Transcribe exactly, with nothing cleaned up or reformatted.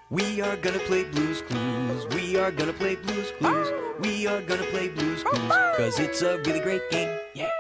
We are gonna play Blues Clues. We are gonna play Blues Clues. We are gonna play Blues Clues. Cause it's a really great game. Yeah.